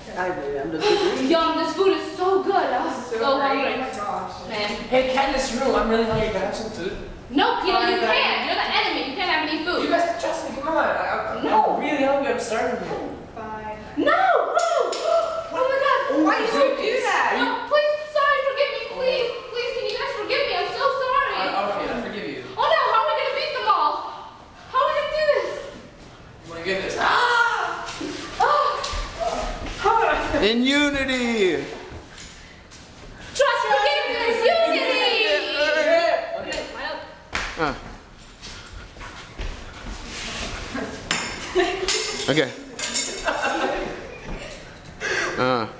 I agree. I'm just agree. Yum, this food is so good. I'm so hungry. Oh my gosh. Man. Hey, Candace, Rue, I'm really hungry. Can I have some food? No, Peter, you can't. You're the enemy. You can't have any You food. guys trust me. Come on. I'm really hungry. I'm starving here. Fine. No, Rue! Oh my God. Why did you do that? No, please, sorry, forgive me, please. Please, can you guys forgive me? I'm so sorry. Okay, I forgive you. Oh no, how are we gonna beat them all? How are we gonna do this? Oh my goodness. Oh. In unity. Trust, forgiveness, unity! Yeah. Okay, line up. Okay.